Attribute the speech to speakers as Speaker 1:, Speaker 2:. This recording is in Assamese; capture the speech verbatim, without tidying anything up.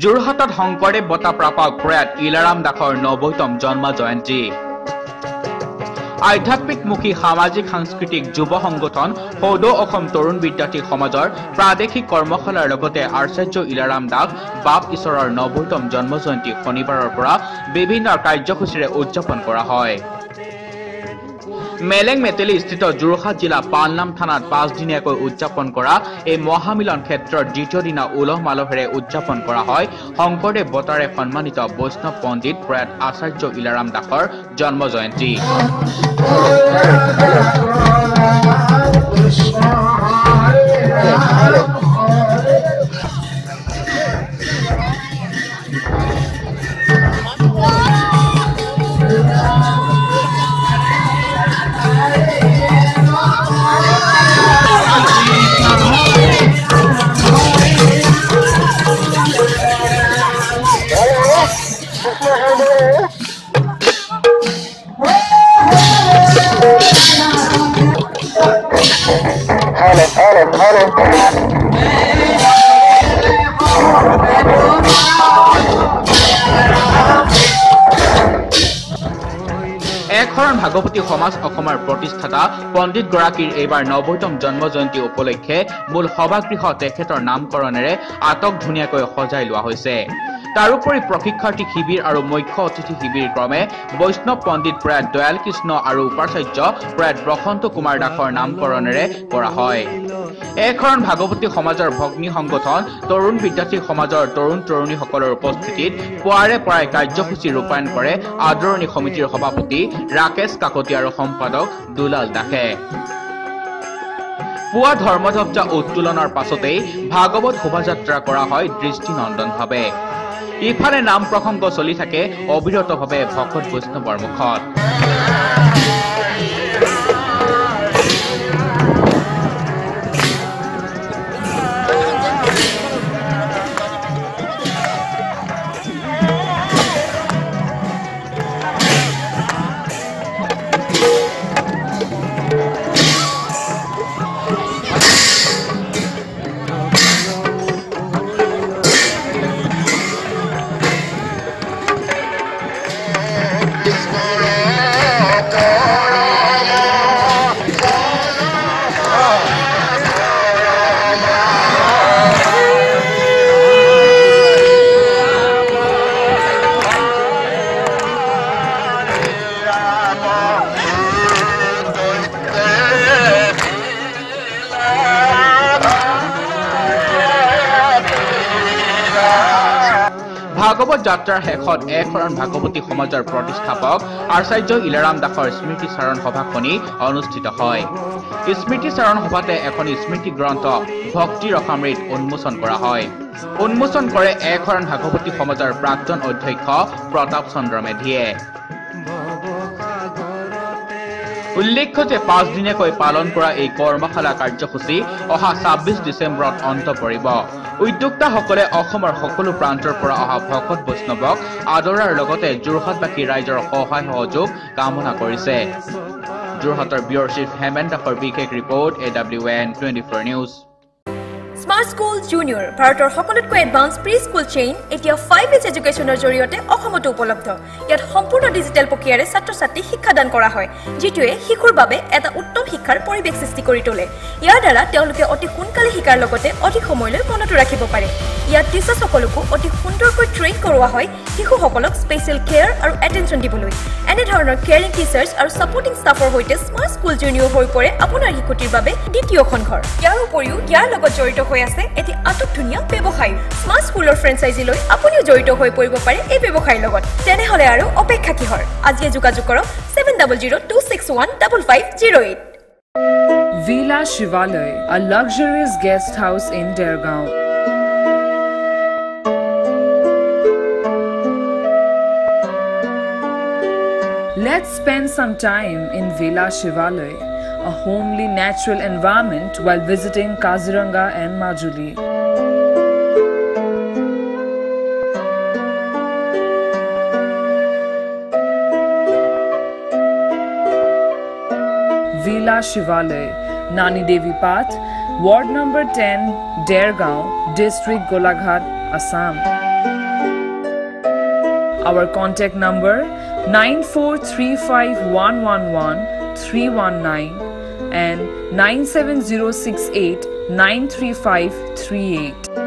Speaker 1: যোৰহাটত শংকৰদেৱ বঁটা প্ৰাপক প্ৰয়াত ইলাৰাম দাসৰ নব্বৈতম জন্ম জয়ন্তী আধ্যাত্মিকমুখী সামাজিক সাংস্কৃতিক যুৱ সংগঠন সৌদ অসম তৰুণ বিদ্যাৰ্থী সমাজৰ প্ৰাদেশিক কৰ্মশালাৰ লগতে আচাৰ্য ইলাৰাম দাস বাপ ঈশ্বৰৰ নব্বৈতম জন্ম জয়ন্তী শনিবাৰৰ পৰা বিভিন্ন কাৰ্যসূচীৰে উদযাপন কৰা হয় মেলেং মেটেলি স্থিত যোৰহাট জিলা পালনাম থানাত পাঁচদিনীয়াকৈ উদযাপন কৰা এই মহামিলন ক্ষেত্ৰৰ দ্বিতীয় দিনা উলহ মালহেৰে উদযাপন কৰা হয় শংকৰদেৱ বঁটাৰে সন্মানিত বৈষ্ণৱ পণ্ডিত প্ৰয়াত আচাৰ্য ইলাৰাম দাসৰ জন্ম জয়ন্তী একশৰণ ভাগৱতী সমাজ অসমৰ প্ৰতিষ্ঠাতা পণ্ডিত গৰাকীৰ এইবাৰ নব্বৈতম জন্ম জয়ন্তী উপলক্ষে মূল সভাগৃহ তেখেতৰ নামকৰণেৰে আটক ধুনীয়াকৈ সজাই লোৱা হৈছে তাৰোপৰি প্ৰশিক্ষাৰ্থী শিবিৰ আৰু মুখ্য অতিথি শিবিৰ ক্ৰমে বৈষ্ণৱ পণ্ডিত প্ৰয়াত দয়াল কৃষ্ণ আৰু উপাচাৰ্য প্ৰয়াত বসন্ত কুমাৰ দাসৰ নামকৰণেৰে কৰা হয় একশৰণ ভাগৱতী সমাজৰ ভগ্নী সংগঠন তৰুণ বিদ্যাৰ্থী সমাজৰ তৰুণ তৰুণীসকলৰ উপস্থিতিত পুৱাৰে পৰাই কাৰ্যসূচী ৰূপায়ণ কৰে আদৰণি সমিতিৰ সভাপতি ৰাকেশ কাকতি আৰু সম্পাদক দুলাল দাসে পুৱা ধৰ্মধ্বজা উত্তোলনৰ পাছতেই ভাগৱত শোভাযাত্ৰা কৰা হয় দৃষ্টিনন্দনভাৱে ইফালে নাম প্ৰসংগ চলি থাকে অবিৰতভাৱে ভকত বৈষ্ণৱৰ মুখত ভাগৱত যাত্ৰাৰ শেষত একশৰণ ভাগৱতী সমাজৰ প্ৰতিষ্ঠাপক আচাৰ্য ইলাৰাম দাসৰ স্মৃতি চাৰণ সভাখনি অনুষ্ঠিত হয় স্মৃতি চাৰণ সভাতে এখন স্মৃতি গ্ৰন্থ ভক্তি ৰসামৃত উন্মোচন কৰা হয় উন্মোচন কৰে একশৰণ ভাগৱতী সমাজৰ প্ৰাক্তন অধ্যক্ষ প্ৰতাপ চন্দ্ৰ মেধিয়ে উল্লেখ্য যে পাঁচদিনীয়াকৈ পালন কৰা এই কৰ্মশালা কাৰ্যসূচী অহা ছাব্বিছ ডিচেম্বৰত অন্ত পৰিব উদ্যোক্তাসকলে অসমৰ সকলো প্ৰান্তৰ পৰা অহা ভকত বৈষ্ণৱক আদৰাৰ লগতে যোৰহাটবাসী ৰাইজৰ সহায় সহযোগ কামনা কৰিছে যোৰহাটৰ ব্যুৰ চিফ হেমেন দাসৰ বিশেষ report A W N twenty four news
Speaker 2: smart school junior ভাৰতৰ সকলোতকৈ এডভান্স প্ৰি স্কুল চেইন এতিয়া ফাইভ এজ এডুকেশ্যনৰ জৰিয়তে অসমতো উপলব্ধ ইয়াত সম্পূৰ্ণ ডিজিটেল প্ৰক্ৰিয়াৰে ছাত্ৰ ছাত্ৰীক শিক্ষাদান কৰা হয় যিটোৱে শিশুৰ বাবে এটা উত্তম শিক্ষাৰ পৰিৱেশ সৃষ্টি কৰি তোলে ইয়াৰ দ্বাৰা তেওঁলোকে অতি সোনকালে শিকাৰ লগতে অধিক সময়লৈ মনত ৰাখিব পাৰে ইয়াত টিচাৰ্ছসকলকো অতি সুন্দৰকৈ ট্ৰেইন কৰোৱা হয় শিশুসকলক স্পেচিয়েল কেয়াৰ আৰু এটেনশ্যন দিবলৈ এনেধৰণৰ কেয়াৰিং টিচাৰ্ছ আৰু ছাপৰ্টিং ষ্টাফৰ সৈতে স্মাৰ্ট স্কুল জুনিয়ৰ হৈ পৰে আপোনাৰ শিশুটিৰ বাবে দ্বিতীয়খন ঘৰ ইয়াৰ উপৰিও ইয়াৰ লগত জড়িত হৈ আছে এটি আটক ধুনীয়া ব্যৱসায় স্মাৰ্ট স্কুলৰ ফ্ৰেঞ্চাইজিলৈ আপুনিও জড়িত হৈ পৰিব পাৰে এই ব্যৱসায়ৰ লগত তেনেহ'লে আৰু অপেক্ষা কিহৰ আজিয়ে যোগাযোগ কৰক seven zero zero two six one five five zero eight
Speaker 3: Villa Shivalay, a luxurious guest house in Dergaon. Let's spend some time in Villa Shivalay, a homely natural environment while visiting Kaziranga and Majuli. Villa Shivalay, Nani Devi Path, Ward number ten, Dergaon, District Golaghat, Assam. Our contact number nine four three five one one one three one nine and nine seven zero six eight nine three five three eight.